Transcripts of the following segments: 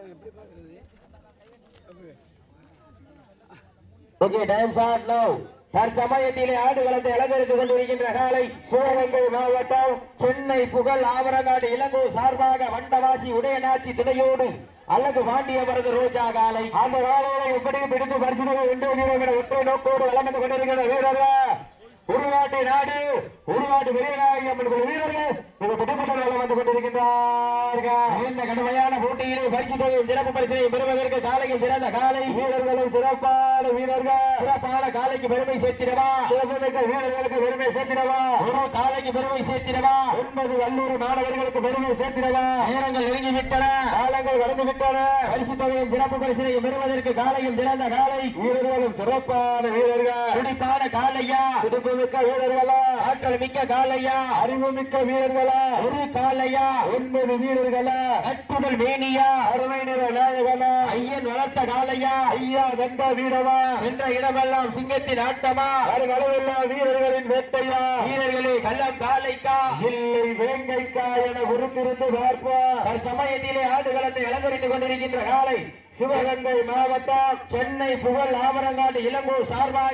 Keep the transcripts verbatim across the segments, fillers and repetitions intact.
Okay, time start now. தற்சமயத்திலே ஆடுகளத்தை அலங்கரித்துக் கொண்டிருக்கின்ற காலை சிவகங்கை மாவட்டம் சென்னை புகழ் ஆவரங்காடு இளங்கோ சார்பாக வண்டவாசி உதயநாச்சி துணையோடு அல்லது பாண்டியவரது ரோஜா காலை அந்த காலையை எப்படி பிடித்து பரிசுகளை வென்று ஒற்றை நோக்கோடு வளம் வந்து கொண்டிருக்கிற வீரர்கள் உருவாட்டி நாடு உருவாட்டு வீரராகி அம்மன் வீரர்கள் மிக புதுப்பட்ட வந்து கொண்டிருக்கின்றார்கள். இந்த கடுமையான போட்டியிலே பரிசு தொகையும் சிறப்பு பரிசனை பெறுவதற்கு காலையில் பிறந்த காலை வீரர்களும் சிறப்பான வீரர்கள் சிறப்பான காலைக்கு பெருமை சேர்த்திடவா சிறப்புமிக்க வீரர்களுக்கு பெருமை சேர்த்திடவா ஒரு காலைக்கு பெருமை சேர்த்திடவா ஒன்பது வல்லூர் மாணவர்களுக்கு பெருமை சேர்த்திடவா நேரங்கள் நெருங்கிவிட்டன காலங்கள் கடந்து விட்டன. பரிசு தொகையும் சிறப்பு பரிசனையும் பெறுவதற்கு காலையும் சிறந்த காலை வீரர்களும் சிறப்பான வீரர்கள் துடிப்பான காலையா மிக்க வீரர்களா ஆற்றல் மிக்க காலையா அறிவு மிக்க வீரர்களா ஒரு காலையா ஒன்பது வீரர்களா அற்புதல் மேனியா அருமை நிற நாயகனா ஐயன் வளர்த்த காலையா ஐயா வென்ற வீரவா என்ற இடமெல்லாம் சிங்கத்தின் ஆட்டமா அளவில்லா வீரர்களின் வேட்டையா வீரர்களே கள்ளம் காலைக்கா இல்லை வேங்கைக்கா என உருத்திருந்து பார்ப்போம். தற்சமயத்திலே ஆடுகளத்தை அலங்கரித்துக் கொண்டிருக்கின்ற காலை சிவகங்கை மாவட்டம் சென்னை புகழ் ஆவரங்காடு இளங்கோ சார்பாக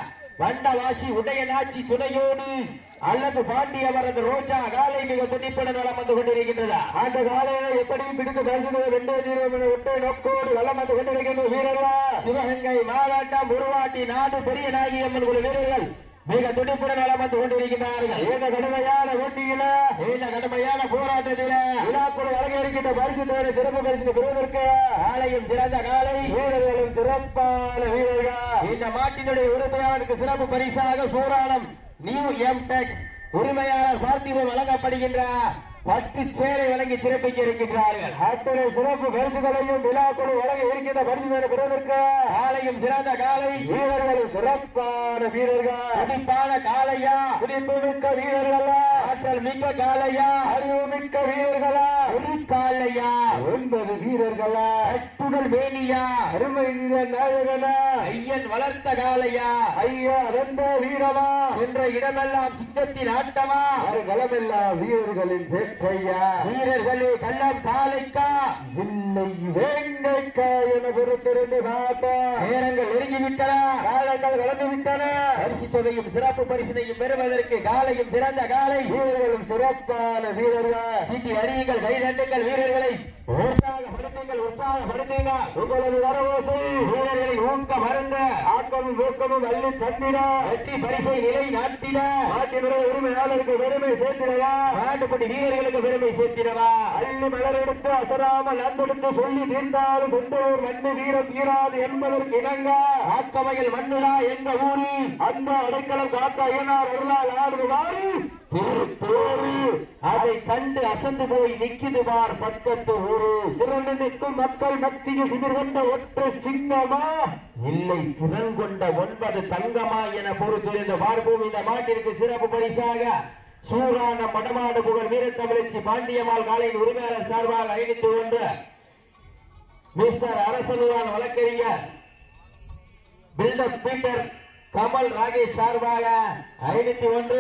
வண்டவாசி உதயநாச்சி துணையோடு அல்லது பாண்டியவரது ரோஜா காலை மிக துடிப்புடன் வளம் வந்து கொண்டிருக்கின்றதா அந்த காலையை எப்படி பிடித்து பரிசுகளை வென்றே தீர்வு ஒற்றை நோக்கோடு வளம் வந்து கொண்டிருக்கின்ற வீரர்களா சிவகங்கை மாவட்டம் உருவாட்டி நாடு பெரிய நாயகி அம்மன் குழு வீரர்கள் மிக துடிப்புடன் வளம் வந்து கொண்டிருக்கிறார்கள். இந்த கடுமையான போட்டியில இந்த கடுமையான போராட்டத்தில விழாக்குழு அலங்கரிக்கின்ற பரிசு தொகை சிறப்பு பரிசு பெறுவதற்கு காலையும் சிறந்த காலை வீரர்களும் சிறப்பான வீரர்கள் இந்த மாட்டினுடைய உரிமையாளருக்கு சிறப்பு பரிசாக சூரானம் நியூ எம் டெக்ஸ் உரிமையாளர் பார்த்திபம் வழங்கப்படுகின்ற பட்டு சேலை வழங்கி சிறப்பிக்க இருக்கின்றார்கள். அத்தனை சிறப்பு பரிசுகளையும் விழாக்குழு வழங்க இருக்கின்ற பரிசு பெறுவதற்கு காலையும் சிறந்த காலை வீரர்களும் சிறப்பான வீரர்கள் துடிப்பான காலையா துடிப்பு மிக்க வீரர்களா ஆற்றல் மிக்க காலையா அறிவு மிக்க வீரர்களா ஒரு காலையா ஒன்பது வீரர்களா அற்புதல் மேனியா அருமை நாயகனா ஐயன் வளர்த்த காலையா ஐயா வென்ற வீரமா என்ற இடமெல்லாம் சிங்கத்தின் ஆட்டமா களமெல்லாம் வீரர்களின் வீரர்களே கள்ளம் காலைக்கா இல்லை வேங்கைக்கா என பொறுத்திருந்து பார்ப்பா நேரங்கள் நெருங்கிவிட்டன காலங்கள் கலந்து விட்டன. பரிசு தொகையும் சிறப்பு பரிசினையும் பெறுவதற்கு காலையும் சிறந்த காலை வீரர்களும் சிறப்பான வீரர்கள் சீட்டி அறியுங்கள் கைதட்டுங்கள் வீரர்களை உற்சாகப்படுத்துங்கள் உற்சாகப்படுத்துங்கள் உங்களது வரவோசை வீரர்களை ஊக்க மறந்த ஆக்கமும் ஊக்கமும் அள்ளி தந்திட வெற்றி பரிசை நிலை நாட்டிட நாட்டினுடைய உரிமையாளருக்கு பெருமை சேர்த்திடவா நாட்டுப்பட்டி வீரர்களுக்கு பெருமை சேர்த்திடவா அள்ளி மலர் எடுத்து அசராமல் அன்பெடுத்து சொல்லி தீர்ந்தாலும் சொந்தூர் மண்ணு வீரம் தீராது என்பதற்கு இணங்க ஆக்கமையில் மண்ணுடா என்ற ஊரில் அன்பு அடைக்கலம் காத்த ஐயனார் அருளால் ஆடுவாரு அதை கண்டு அசந்து போய் நிற்கிது பார் பக்கத்து ஊரு திரண்டு நிற்கும் மக்கள் மத்தியில் சிதர் கொண்ட ஒற்றை சிங்கமா இல்லை திறன் கொண்ட ஒன்பது தங்கமா என பொறுத்திருந்த பார்ப்போம். இந்த மாட்டிற்கு சிறப்பு பரிசாக சூரான மடமாடு புகழ் வீரத்தமிழச்சி பாண்டியம்மாள் காலையின் உரிமையாளர் சார்பாக ஐநூத்தி ஒன்று மிஸ்டர் அரசனுவான் வழக்கறிஞர் பில்டப் பீட்டர் கமல் ராகேஷ் சார்பாக ஐநூத்தி ஒன்று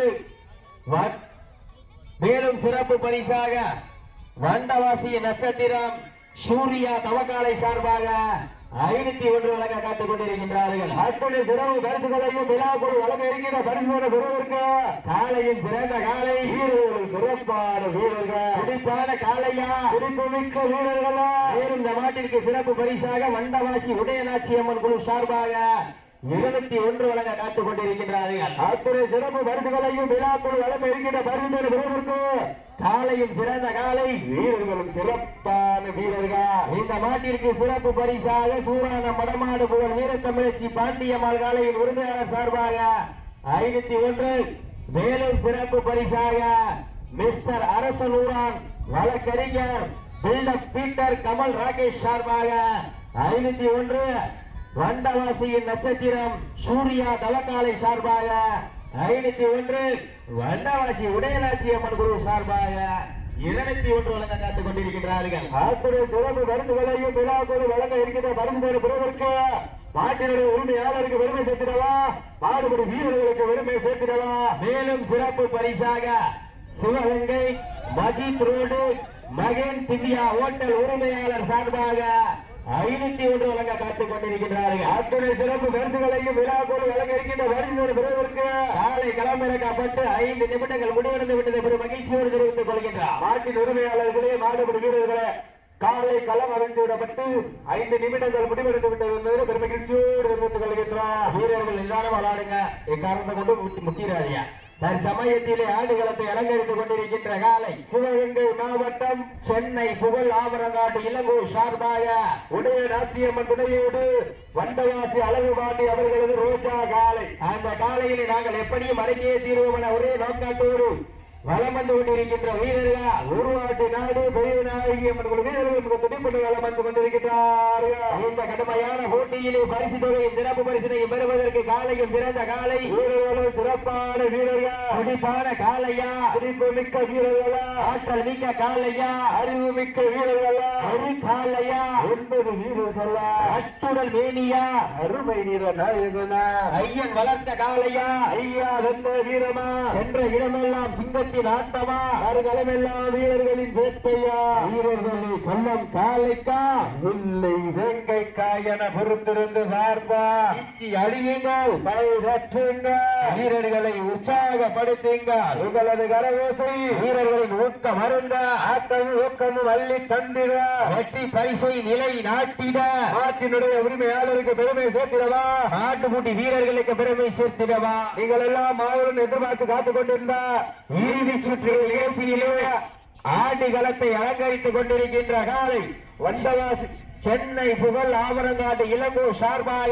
மேலும் சிறப்பு பரிசாக வண்டவாசி நட்சத்திரம் சூர்யா தவக்காலை சார்பாக ஐநூத்தி ஒன்று வழங்க காத்துக் கொண்டிருக்கின்றார்கள். அத்துணை சிறப்பு பரிசுகளையும் விழாக்குழு வழங்க இருக்கிற பரிசுகளை பெறுவதற்கு காலையின் சிறந்த காலை வீரர்களும் சிறப்பான வீரர்கள் துடிப்பான காலையா துடிப்பு மிக்க வீரர்களா மேலும் இந்த மாட்டிற்கு சிறப்பு பரிசாக வண்டவாசி உதயநாச்சி அம்மன் குழு சார்பாக இருபத்தி ஒன்று வழங்க காத்துக் கொண்டிருக்கின்றார்கள். அத்துறை சிறப்பு பரிசுகளையும் விழாக்குழு வழங்க இருக்கின்ற பரிசுகளை பெறுவதற்கு காலையும் சிறந்த காலை வீரர்களும் சிறப்பான வீரர்கள் இந்த மாட்டிற்கு சிறப்பு பரிசாக சூரான மடமாடு புகழ் வீரத்தமிழச்சி பாண்டியம்மாள் காலையின் உரிமையாளர் சார்பாக ஐநூத்தி ஒன்று மேலும் சிறப்பு பரிசாக மிஸ்டர் அரசனூரான் வழக்கறிஞர் பில்டப் பீட்டர் கமல் ராகேஷ் சார்பாக ஐநூத்தி ஒன்று வண்டவாசியின் நட்சத்திரம் சூர்யா தவக்காலை சார்பாக ஐநூத்தி ஒன்று வண்டவாசி உதயநாச்சி அம்மன் குழு சார்பாக இருநூத்தி ஒன்று வழங்க காத்துக் கொண்டிருக்கிறார்கள். அத்துடைய சிறப்பு மருந்துகளையும் விழாக்குழு வழங்க இருக்கின்ற மருந்து பெறுவதற்கு மாட்டினுடைய உரிமையாளருக்கு பெருமை சேர்த்திடவா மாடுபடி வீரர்களுக்கு பெருமை சேர்த்திடவா மேலும் சிறப்பு பரிசாக சிவகங்கை மஜித் ரோடு மகன் திவ்யா ஹோட்டல் உரிமையாளர் சார்பாக ஐநூத்தி ஒன்று வழங்க காத்துக் கொண்டிருக்கிறார்கள். அத்துணை சிறப்பு பரிசுகளையும் விழாக்கோடு வழங்க இருக்கின்ற வருகின்ற பிறகு காலை களமிறக்கப்பட்டு ஐந்து நிமிடங்கள் முடிவடைந்து விட்டதை பெரும் மகிழ்ச்சியோடு தெரிவித்துக் கொள்கின்றார். மாட்டின் உரிமையாளர்களே மாடுபடி வீரர்களே காலை களம் அறிந்து விடப்பட்டு ஐந்து நிமிடங்கள் முடிவடைந்து விட்டது என்பதை பெரும் மகிழ்ச்சியோடு தெரிவித்துக் கொள்கின்றார். வீரர்கள் எல்லாரும் விளையாடுங்க, இக்காரணத்தை கொண்டு முட்டிடாதியா. தற்சமயத்திலே ஆடுகளத்தை அலங்கரித்துக் கொண்டிருக்கின்ற காலை சிவகங்கை மாவட்டம் சென்னை புகழ் ஆவரங்காட்டு இளங்கோ சார்பாக உடைய நாச்சியம்மன் துணையோடு வண்டவாசி அழகு பாண்டி அவர்களது ரோஜா காலை. அந்த காலையிலே நாங்கள் எப்படியும் அடங்கியே தீர்வோம் என ஒரே நோக்காட்டோடு வலம் வந்து கொண்டிருக்கின்ற வீரர்கள் உருவாட்டு நாடு பெரிய நாயகி அம்மன் வீரர்கள் துடிப்பட்டு வலம் வந்து கொண்டிருக்கிறார்கள். இந்த கடுமையான போட்டியிலே பரிசு தொகையும் சிறப்பு பரிசினையும் பெறுவதற்கு காலையும் சிறந்த காலை வீரர்களும் சிறப்பான வீரர்கள் துடிப்பான காலையா துடிப்பு மிக்க வீரர்களா ஆற்றல் மிக்க காலையா அறிவு மிக்க வீரர்களா ஒரு காலையா ஒன்பது வீரர்களா அட்டுடல் மேனியா அருமை வீர நாயகனா ஐயன் வளர்த்த காலையா ஐயா வென்ற வீரமா என்ற இடமெல்லாம் சிங்கத்தின் ஆட்டமா அருகலமெல்லாம் வீரர்களின் வேட்டையா வீரர்களை கொல்லம் காலைக்கா இல்லை வேங்கைக்கா என பொறுத்திருந்து பார்ப்பா அழியுங்கள் வீரர்களை உற்சாகப்படுத்துங்கள். உங்களது கரவோசை வீரர்களின் ஊக்கம் அருந்த ஆட்டமும் ஊக்கமும் அள்ளி தந்திட வெற்றி பரிசை நிலை நாட்டிட நாட்டினுடைய உரிமையாளருக்கு பெருமை சேர்த்திடவா நாட்டுப்பூட்டி வீரர்களுக்கு பெருமை சேர்த்திடவா நீங்கள் எல்லாம் மாவுடன் எதிர்பார்த்து காத்துக் கொண்டிருந்த இறுதி சுற்று நிகழ்ச்சியிலே ஆடுகளத்தை அலங்கரித்துக் கொண்டிருக்கின்ற காலை வண்டவாசி சென்னை புகழ் ஆவரங்காட்டு இளங்கோ சார்பாக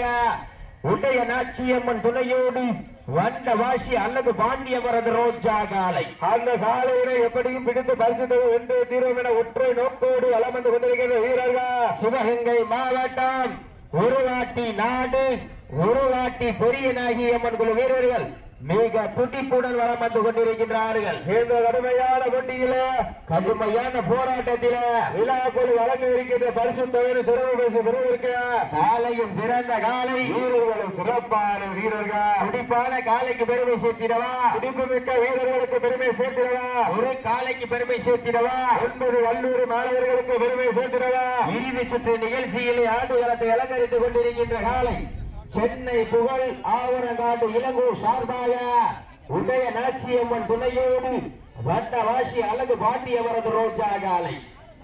உடைய நாச்சியம்மன் துணையோடு வண்டவாசி அல்லது பாண்டியவரது ரோஜா காலை. அந்த காலையினை எப்படியும் பிடித்து பரிசு வென்று தீர்வோம் என ஒற்றை நோக்கோடு வலம் வந்து கொண்டிருக்கின்ற வீரர்கள் சிவகங்கை மாவட்டம் உருவாட்டி நாடு உருவாட்டி பெரியநாயகி அம்மன் குழு வீரர்கள் மிக துடிப்புடன் வளம் வந்து கொண்டிருக்கின்றார்கள். இந்த கடுமையான போட்டியில கடுமையான போராட்டத்தில விழாக்குழு வழங்க இருக்கின்ற பரிசு தொகையை சிறப்பு பரிசு பெறுவதற்கு காலையும் சிறந்த காலை வீரர்களும் சிறப்பான வீரர்கள் துடிப்பான காலைக்கு பெருமை சேர்த்திடவா துடிப்பு மிக்க வீரர்களுக்கு பெருமை சேர்த்திடவா ஒரு காலைக்கு பெருமை சேர்த்திடவா ஒன்பது கல்லூரி மாணவர்களுக்கு பெருமை சேர்த்திடவா இறுதி சுற்று நிகழ்ச்சியிலே ஆடுகளத்தை அலங்கரித்துக் கொண்டிருக்கின்ற காலை சென்னை புகழ் ஆவரங்காட்டு இளங்கோ சார்பாக உடைய நாச்சியம்மன் துணையோடு வண்டவாசி அழகு பாண்டியவரது ரோஜா காலை.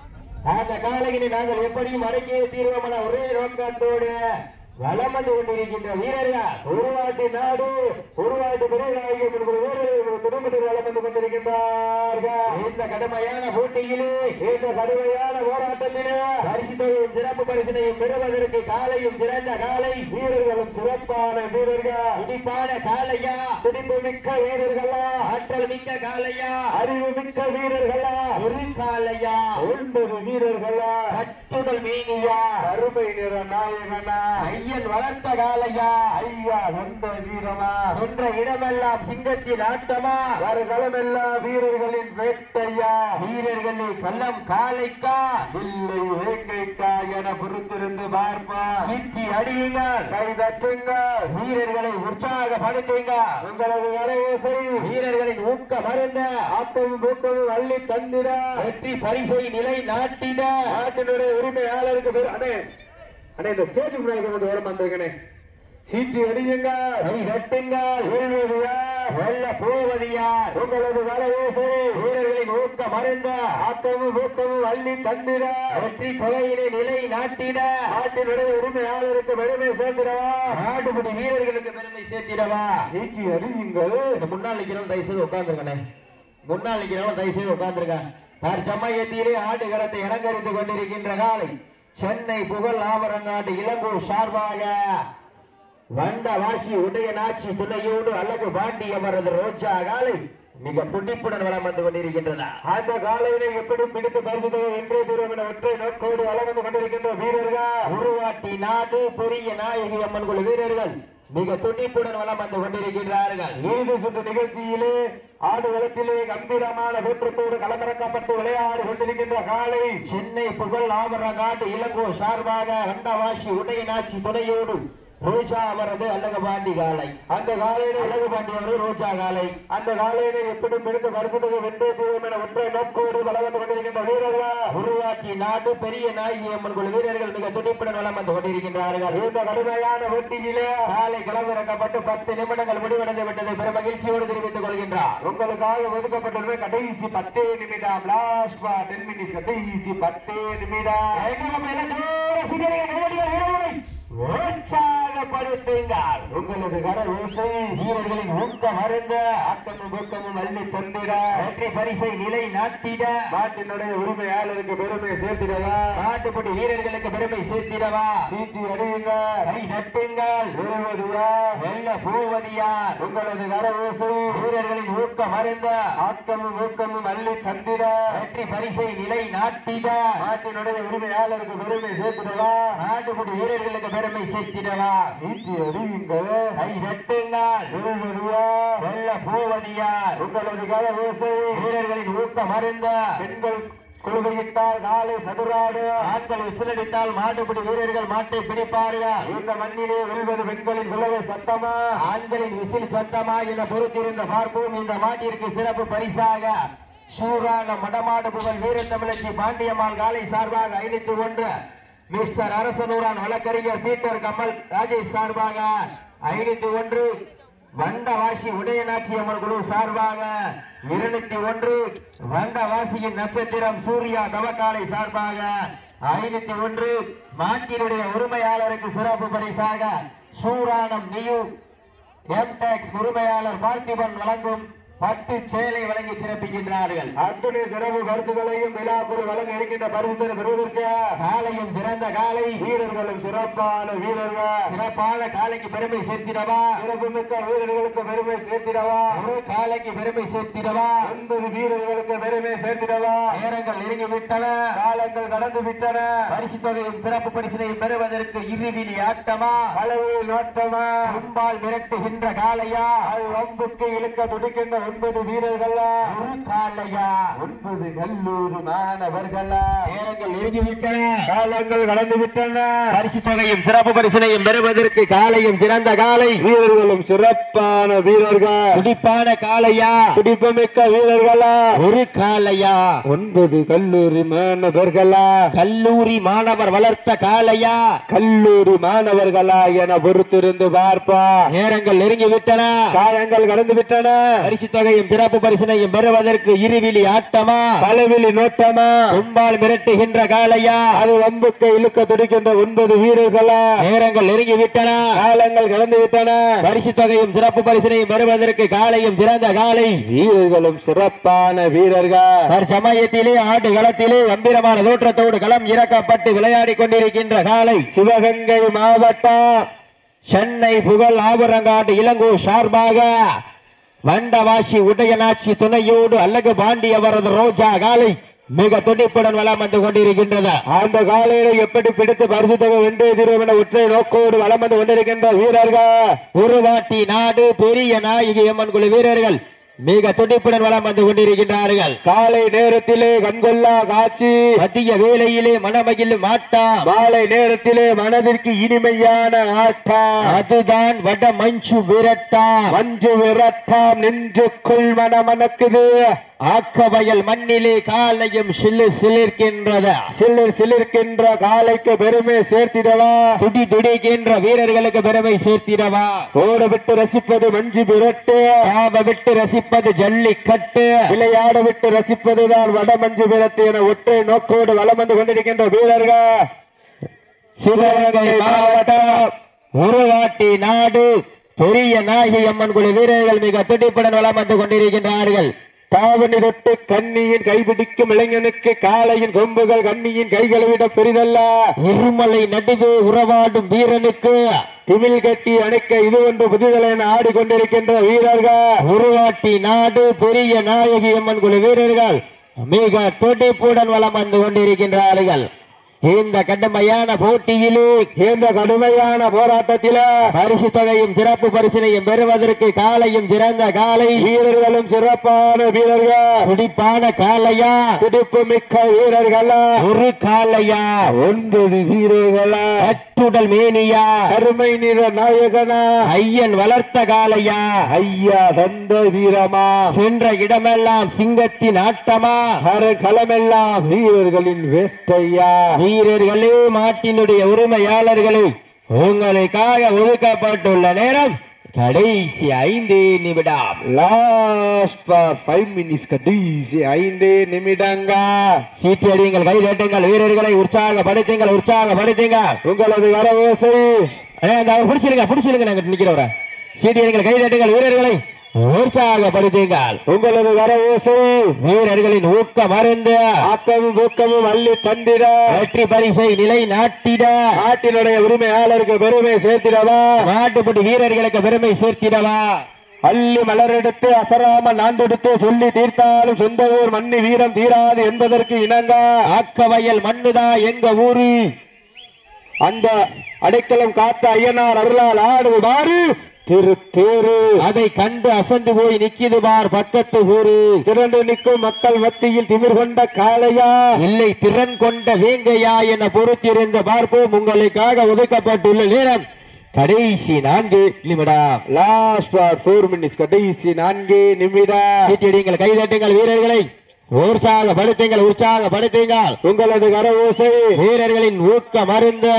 அந்த காலையினை நாங்கள் எப்படியும் அடக்கிய தீர்வோம் என ஒரே நோக்கத்தோடு வலம் வந்து கொண்டிருக்கின்ற வீரர்கள் உருவாட்டி நாடு உருவாட்டி பெரியநாயகி வீரர்கள் துடும்பத்தில் வலம் வந்து கொண்டிருக்கின்றார்கள். இந்த கடுமையான போட்டியிலே இந்த கடுமையான போராட்டத்திலே பரிசு தொகையும் சிறப்பு பரிசினையும் பெறுவதற்கு காலையும் சிறந்த காலை வீரர்களும் சிறப்பான வீரர்கள் துடிப்பான காலையா துடிப்பு மிக்க வீரர்களா ஆற்றல் மிக்க காலையா அறிவு மிக்க வீரர்களா ஒரு காலையா ஒன்பது வீரர்களா கட்டுடல் மீனியா அருமை நிற நாயகனா ஐயன் வளர்த்த காலையா ஐயா வந்த வீரமா என்ற இடமெல்லாம் சிங்கத்தின் ஆட்டமா வருகளமெல்லாம் வீரர்களின் வேட்டையா வீரர்களை கள்ளம் காலைக்கா இல்லை வேங்கைக்கா என பொறுத்திருந்து பார்ப்பா சித்தி அடியுங்கள் கைதட்டுங்கள் வீரர்களை உற்சாகப்படுத்துங்க உங்களது வரவேசை வீரர்களின் ஊக்கம் அருந்த ஆட்டமும் ஊக்கமும் அள்ளி தந்திட வெற்றி பரிசை நிலை நாட்டிட நாட்டினுடைய உரிமையாளருக்கு அடே அடே இந்த ஸ்டேஜ் முன்னாடி ஓரம் வந்திருக்கனே சீட்டி அடியுங்க கட்டுங்க வெல்ல போவது யார் உங்களது வரவேசை வீரர்களின் ஊக்கம் அருந்த ஆக்கமும் ஊக்கமும் அள்ளி தந்திட வெற்றி தொகையினை நிலை நாட்டிட நாட்டினுடைய உரிமையாளருக்கு பெருமை சேர்த்திடவா நாட்டுப்படி வீரர்களுக்கு பெருமை சேர்த்திடவா சீட்டி அடியுங்கள். முன்னாள் நிற்கிறவங்க தயவு செய்து உட்கார்ந்துருக்கனே முன்னாள் நிற்கிறவங்க தயவு செய்து உட்கார்ந்துருக்க தற்சமயத்திலே ஆடுகளத்தை அலங்கரித்துக் கொண்டிருக்கின்ற காலை சென்னை புகழ் ஆவரங்காட்டு இளங்கோ சார்பாக வண்டவாசி உடையநாச்சி துணையோடு அழகு பாண்டியவரது ரோஜா காலை மிக துடிப்புடன் வளம் வந்து கொண்டிருக்கின்றன. அந்த காலையினை எப்படி பிடித்து பரிசு வென்றே தீர்வோம் என ஒற்றை நோக்கோடு வளம் வந்து கொண்டிருக்கின்ற வீரர்கள் உருவாட்டி நாடு பெரிய நாயகி அம்மன் குழு வீரர்கள் மிக துடிப்புடன் வளம் வந்து கொண்டிருக்கின்றார்கள். இறுதி சுற்று நிகழ்ச்சியிலே ஆடுகளத்திலே கம்பீரமான தோற்றத்தோடு களமிறக்கப்பட்டு விளையாடி கொண்டிருக்கின்ற காலை சென்னை புகழ் ஆவரங்காட்டு இளங்கோ சார்பாக வண்டவாசி உடையநாச்சி துணையோடு ரோஜா அவரது அழகுபாண்டி காலை. அந்த காலையில அழகுபாண்டி அவர்கள் ரோஜா காலை. அந்த காலையில எப்படி பிடித்து வருஷத்துக்கு வென்றே தீர்வோம் என ஒற்றை நோக்கோடு வளம் வந்து கொண்டிருக்கின்ற வீரர்கள் உருவாக்கி நாடு பெரிய நாயகி அம்மன் குழு வீரர்கள் மிக துடிப்புடன் வளம் வந்து கொண்டிருக்கின்றார்கள். இந்த கடுமையான வெட்டியிலே காலை களமிறக்கப்பட்டு பத்து நிமிடங்கள் முடிவடைந்து விட்டதை பெரும் மகிழ்ச்சியோடு தெரிவித்துக் கொள்கின்றார். உங்களுக்காக ஒதுக்கப்பட்டுள்ள கடைசி பத்தே நிமிடம். லாஸ்ட் டென் மினிட்ஸ் கடைசி பத்தே நிமிடம். உற்சாகப்படுத்துங்கள். உங்களது கர ஓசை வீரர்களின் ஊக்கம் அறிந்த ஆட்டமும் ஊக்கமும் அள்ளி தந்திட வெற்றி பரிசை நிலை நாட்டிட நாட்டினுடைய உரிமையாளருக்கு பெருமை சேர்த்திடவா நாட்டுப்படி வீரர்களுக்கு பெருமை சேர்த்திடவா சீட்டி அடியுங்க கை நட்டுங்கள் வெல்வதியா வெல்ல போவதியார். உங்களது கர ஓசை வீரர்களின் ஊக்கம் அறிந்த ஆட்டமும் ஊக்கமும் அள்ளி தந்திட வெற்றி பரிசை நிலை நாட்டிட நாட்டினுடைய உரிமையாளருக்கு பெருமை சேர்த்திடவா நாட்டுப்படி வீரர்களுக்கு பெருமை சேர்த்திடவா சீட்டி அறியுங்கள் கை நட்டுங்கள் வெல்ல போவதியார். உங்களது கர ஓசை வீரர்களின் ஊக்கம் அறிந்த பெண்கள் குழுவையிட்டால் நாளை சதுராடு ஆண்கள் விசிலடித்தால் மாட்டுப்பிடி வீரர்கள் மாட்டை பிடிப்பார்கள். இந்த மண்ணிலே வெல்வது பெண்களின் குலவை சத்தமா ஆண்களின் விசில் சத்தமா என பொறுத்திருந்த பார்ப்போம். இந்த மாட்டிற்கு சிறப்பு பரிசாக சூரான மடமாடு புகழ் வீரத்தமிழச்சி பாண்டியம்மாள் காலை சார்பாக ஐநூத்தி ஒன்று மிஸ்டர் அரசனூரான் வழக்கறிஞர் பீட்டர் கமல் ராஜேஷ் சார்பாக ஐநூத்தி ஒன்று வண்டவாசி உதயநாச்சி அம்மன் குழு சார்பாக இருநூத்தி ஒன்று வண்டவாசியின் நட்சத்திரம் சூர்யா தவக்காலை சார்பாக ஐநூத்தி ஒன்று மாட்டினுடைய உரிமையாளருக்கு சிறப்பு பரிசாக சூரானம் நியூ எம்டெக்ஸ் உரிமையாளர் பார்த்திபன் வழங்கும் பட்டு சேலை வழங்கி சிறப்பிக்கின்றார்கள். அத்துடைய சிறப்பு பரிசுகளையும் விழாக்குழு வழங்க இருக்கின்ற பரிசுகளை பெறுவதற்கு காலையும் சிறந்த காலை வீரர்களும் சிறப்பான வீரர்கள் சிறப்பான காலைக்கு பெருமை சேர்த்திடவா சிறப்பு மிக்க வீரர்களுக்கு பெருமை சேர்த்திடவா ஒரு காலைக்கு பெருமை சேர்த்திடவா ஒன்பது வீரர்களுக்கு பெருமை சேர்த்திடவா நேரங்கள் நெருங்கி விட்டன காலங்கள் கடந்து விட்டன. பரிசு தொகையும் சிறப்பு பரிசினையும் பெறுவதற்கு இருவிழி ஆட்டமா அளவில் நோட்டமா கும்பால் மிரட்டுகின்ற காலையா அது வம்புக்கு இழுக்க துடிக்கின்ற ஒன்பது வீரர்களா ஒரு காலையா ஒன்பது கல்லூரி மாணவர்களா நேரங்கள் நெருங்கிவிட்டன காலங்கள் கடந்து விட்டன. பரிசு தொகையும் சிறப்பு பரிசினையும் பெறுவதற்கு காலையும் சிறந்த காலை வீரர்களும் சிறப்பான வீரர்கள் துடிப்பான காலையா துடிப்புமிக்க வீரர்களா ஒரு காலையா ஒன்பது கல்லூரி மாணவர்களா கல்லூரி மாணவர் வளர்த்த காலையா கல்லூரி மாணவர்களா என பொறுத்திருந்து பார்ப்பா. நேரங்கள் நெருங்கிவிட்டன காலங்கள் கடந்து விட்டன. பரிசு தொகையும் சிறப்பு பரிசினையும் பெறுவதற்கு இருவிழி ஆட்டமா பலவிழி நோட்டமா கும்பால் மிரட்டுகின்ற காலையா அது வம்புக்கு இழுக்க துடிக்கின்ற ஒன்பது வீரர்களா நேரங்கள் நெருங்கி விட்டன காலங்கள் கடந்து விட்டன. பரிசு தொகையும் சிறப்பு பரிசினையும் பெறுவதற்கு காலையும் சிறந்த காலை வீரர்களும் சிறப்பான வீரர்கள் தற்சமயத்திலே ஆட்டு களத்திலே கம்பீரமான தோற்றத்தோடு களம் இறக்கப்பட்டு விளையாடி கொண்டிருக்கின்ற காலை சிவகங்கை மாவட்டம் சென்னை புகழ் ஆபரங்காட்டு இளங்கோ சார்பாக வண்டவாசி உதயநாச்சி துணையோடு அழகு பாண்டி அவரது ரோஜா காலை மிக துடிப்புடன் வளம் வந்து கொண்டிருக்கின்றது. அந்த காலையில எப்படி பிடித்து பரிசு தொகை வென்றே தீர்வோம் என ஒற்றை நோக்கோடு வளம் வந்து கொண்டிருக்கின்ற வீரர்கள் உருவாட்டி நாடு பெரிய நாயகி அம்மன் குழு வீரர்கள் மிக துடிப்புடன் வளம் வந்து கொண்டிருக்கின்றார்கள். காலை நேரத்திலே கண்கொள்ளா காட்சி மதிய வேளையிலே மனமகிழும் ஆட்டம் மாலை நேரத்திலே மனதிற்கு இனிமையான ஆட்டம் அதுதான் வட மஞ்சு விரட்டா மஞ்சு விரட்டாம் நெஞ்சுக்குள் மனமணக்குது ஆக்கவயல் மண்ணிலே காலையும் சிலு சிலிர்க்கின்றது சிலிர் சிலிர்க்கின்ற காலைக்கு பெருமை சேர்த்திடவா துடி துடிக்கின்ற வீரர்களுக்கு பெருமை சேர்த்திடவா ஓட விட்டு ரசிப்பது மஞ்சு விரட்டு ஆவ விட்டு ரசிப்பது ஜல்லிக்கட்டு விளையாட விட்டு ரசிப்பதுதான் வட மஞ்சு விரட்டு என ஒற்றை நோக்கோடு வலம் வந்து கொண்டிருக்கின்ற வீரர்கள் சிவகங்கை மாவட்டம் உருவாட்டி நாடு பெரிய நாயகி அம்மன் குழு வீரர்கள் மிக துடிப்புடன் வலம் வந்து கொண்டிருக்கின்றார்கள். தாவணி தொட்டு கண்ணியின் கைபிடிக்கும் இளைஞனுக்கு காளையின் கொம்புகள் கண்ணியின் கைகளை விட பெரிதல்ல இருமலை நடுவே உறவாடும் வீரனுக்கு திமிழ் கட்டி அணைக்க இது ஒன்று புதிதலை என ஆடிக்கொண்டிருக்கின்ற வீரர்கள் உருவாட்டி நாடு பெரிய நாயகி அம்மன் குழு வீரர்கள் மிக துடிப்புடன் வலம் வந்து கொண்டிருக்கின்றார்கள். இந்த கடுமையான போட்டியிலே இந்த கடுமையான போராட்டத்தில பரிசு தொகையும் சிறப்பு பரிசினையும் பெறுவதற்கு காலையும் சிறந்த காலை வீரர்களும் சிறப்பான வீரர்கள் துடிப்பான காலையா துடிப்பு மிக்க வீரர்களா ஒரு காலையா ஒன்பது வீரர்களா அட்டுடல் மேனியா கருமை நிற நாயகனா ஐயன் வளர்த்த காலையா ஐயா தந்த வீரமா சென்ற இடமெல்லாம் சிங்கத்தின் ஆட்டமா களமெல்லாம் வீரர்களின் வேட்டையா வீரர்களே மாட்டினுடைய உரிமையாளர்களே உங்களுக்காக ஒதுக்கப்பட்டுள்ள நேரம் கடைசி ஐந்து நிமிடம் லாஸ்ட் ஃபைவ் மினிட்ஸ் கடைசி ஐந்து நிமிடங்கள் சீட்டி அடியுங்கள் கை தட்டுங்கள் வீரர்களை உற்சாகப்படுத்துங்கள் உற்சாகப்படுத்துங்கள் உங்களது வரவோசை பிடிச்சிருங்க பிடிச்சிருங்க நாங்க நிக்கிறவர சீட்டி அடியுங்கள் கை தட்டுங்கள் வீரர்களை உற்சாகப்படுத்துங்கள் உங்களது வரவோசை வீரர்களின் ஊக்கம் அருந்து ஆக்கமும் ஊக்கமும் அள்ளி தந்திட வெற்றி பரிசை நிலை நாட்டிட நாட்டினுடைய உரிமையாளருக்கு பெருமை சேர்த்திடவா நாட்டுப்பட்டி வீரர்களுக்கு பெருமை சேர்த்திடவா அள்ளி மலரெடுத்து அசராம நாண்டெடுத்து சொல்லி தீர்த்தாலும் சொந்த ஊர் மண்ணி வீரம் தீராது என்பதற்கு இணங்க ஆக்கவயல் மண்ணுதா எங்க ஊரு அந்த அடைக்கலம் காத்த ஐயனார் அருளால் ஆடுவாரு திரு தேரு அதை கண்டு அசந்து போய் நிக்கிது பார் பக்கத்து ஊரு திரண்டு நிற்கும் மக்கள் மத்தியில் திமிர் கொண்ட காளையா இல்லை திறன் கொண்ட வேங்கையா என பொறுத்திருந்த பார்ப்போம் உங்களுக்காக ஒதுக்கப்பட்டுள்ள நேரம் கடைசி நான்கு நிமிடம் லாஸ்ட் ஃபார் போர் மினிட்ஸ் கடைசி நான்கு நிமிடம் சீட்டியடிங்கள் கை தட்டுங்கள் வீரர்களை உற்சாகப்படுத்துங்கள் உற்சாகப்படுத்துங்கள் உங்களது கரவோசை வீரர்களின் ஊக்கம் அருந்த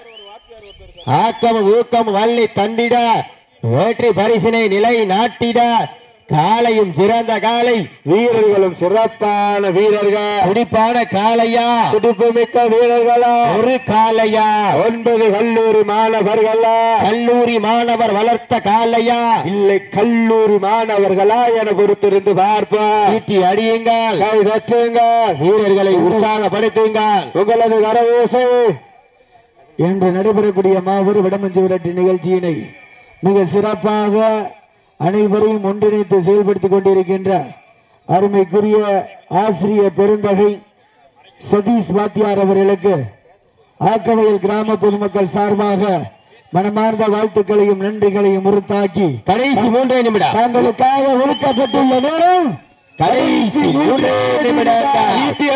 ஆக்கமும் ஊக்கமும் வள்ளி தந்திட வெற்றி பரிசினை நிலை நாட்டிட காலையும் சிறந்த காலை வீரர்களும் சிறப்பான வீரர்கள் துடிப்பான காலையா துடிப்பு மிக்க வீரர்களா ஒரு காலையா ஒன்பது கல்லூரி மாணவர்களா கல்லூரி மாணவர் வளர்த்த காலையா இல்லை கல்லூரி மாணவர்களா என பொறுத்திருந்து பார்ப்பா சீட்டி அடியுங்கள் கை தட்டுங்கள் வீரர்களை உற்சாகப்படுத்துங்கள் உங்களது கரவோசை என்று நடைபெறக்கூடிய மாபெரும் விடமஞ்சு விரட்டு நிகழ்ச்சியினை மிக சிறப்பாக அனைவரையும் ஒன்றிணைத்து செயல்படுத்திக் கொண்டிருக்கின்ற அருமைக்குரிய ஆசிரியர் பெருந்தகை சதீஷ் வாத்தியார் அவர்களுக்கு ஆக்கவயல் கிராம பொதுமக்கள் சார்பாக மனமார்ந்த வாழ்த்துக்களையும் நன்றிகளையும் உறுத்தாக்கி கடைசி மூன்றே நிமிடம் தாங்களுக்காக ஒதுக்கப்பட்டுள்ள நேரம் கடைசி மூன்றே நிமிடங்கள்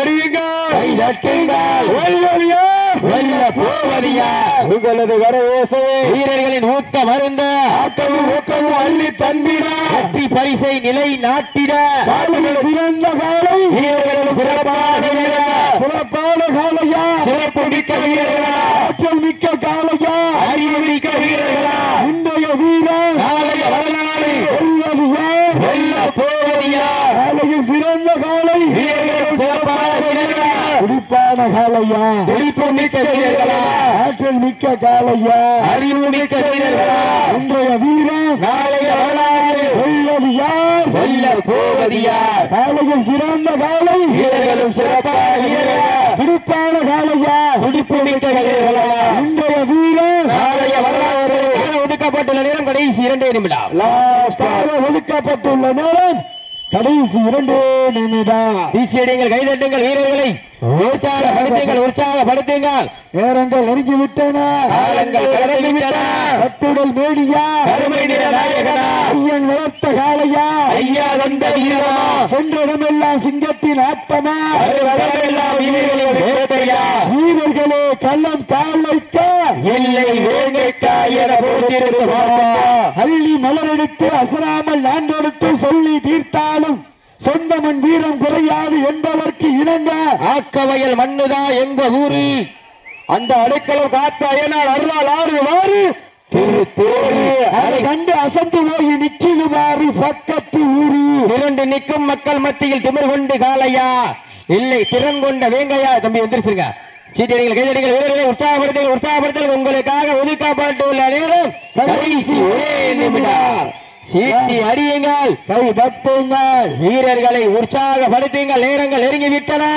உங்களது வரவோசை வீரர்களின் ஊக்கம் அருந்த ஆக்கமும் ஊக்கமும் அள்ளி தந்திட வெற்றி பரிசை நிலை நாட்டிட சிறந்த காலை வீரர்களும் சிறப்பான சிறப்பான காலையா சிறப்பு மிக்க வீரர்களா ஆற்றல் மிக்க காலையா அறிவு மிக்க வீரர்களா இன்றைய வீரர் காலைய வரலாறு வெல்ல போவதியா காலையும் சிறந்த காலை வீரர்களும் சிறப்பான வீரர்களா துடிப்பான காலையா துடிப்பு மிக்க வீரர்களா ஆற்றல் மிக்க காலையா அறிவு மிக்க வீரர்களா இன்றைய வீரர் நாளைய வரலாறு வெல்வது யார் வெல்ல போவது யார் காலையும் சிறந்த காலை வீரர்களும் சிறப்பான வீரர்களா துடிப்பான காலையா துடிப்பு மிக்க வீரர்களா இன்றைய வீரர் நாளைய வரலாறு ஒதுக்கப்பட்டுள்ள நேரம் கடைசி இரண்டே நிமிடம் லாஸ்டாக ஒதுக்கப்பட்டுள்ள நேரம் கடைசி இரண்டு நிமிடம் வீசியடிங்கள் கைதட்டுங்கள் வீரர்களை உற்சாகப்படுத்துங்கள் உற்சாகப்படுத்துங்கள் நேரங்கள் நெருங்கிவிட்டன காலங்கள் கடந்துவிட்டன கட்டுடல் மேடியா கருமை நிற நாயகனா ஐயன் வளர்த்த காளையா ஐயா வந்த வீரமா சென்றடமெல்லாம் சிங்கத்தின் ஆட்டமா எல்லாம் வீரர்களின் வேட்டையா வீரர்களே கள்ளம் காலைக்க இல்லை வேங்கைக்கா என போட்டிருந்த அள்ளி மலரெடுத்து அசராமல் நாண்டெடுத்து சொல்லி தீர்த்தாலும் சொந்தமன் வீரம் குறையாது என்பதற்கு இணங்க ஆக்கவயல் மண்ணுதா எங்க ஊரு அந்த அடைக்கலம் காத்த அயனார் அருளால் ஆடுவாரு திரு தேரு அதை கண்டு அசந்து போய் நிற்குமாறு பக்கத்து ஊரு இரண்டு நிற்கும் மக்கள் மத்தியில் திமிர் கொண்டு காலையா இல்லை திறன் கொண்ட வேங்கையா தம்பி வந்துருச்சுங்க சீட்டடிகள் கைதடிகள் வீரர்களை உற்சாகப்படுத்தல் உற்சாகப்படுத்தல் உங்களுக்காக ஒதுக்கப்பட்டுள்ள நேரம் கடைசி ஒரே நிமிடம் சீட்டி அடியுங்கள் கை தட்டுங்கள் வீரர்களை உற்சாகப்படுத்துங்கள் நேரங்கள் நெருங்கிவிட்டன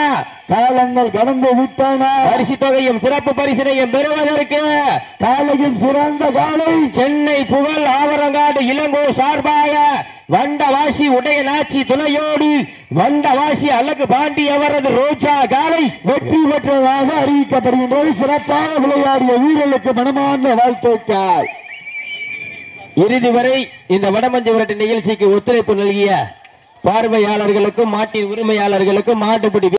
காலங்கள் கடந்து விட்டன. பரிசு தொகையும் சிறப்பு பரிசினையும் பெறுவதற்கு காலையும் சிறந்த காலை சென்னை புகழ் ஆவரங்காடு இளங்கோ சார்பாக வண்டவாசி உடையநாச்சி துணையோடு வண்டவாசி அழகு பாண்டி அவரது ரோஜா காலை வெற்றி பெற்றதாக அறிவிக்கப்படுகின்றது. சிறப்பாக விளையாடிய வீரர்களுக்கு மனமார்ந்த வாழ்த்துக்கள். இறுதி வரை இந்த வடமஞ்சு விரட்டு நிகழ்ச்சிக்கு ஒத்துழைப்பு நல்கிய பார்வையாளர்களுக்கும் மாட்டின் உரிமையாளர்களுக்கும் மாட்டுப்படி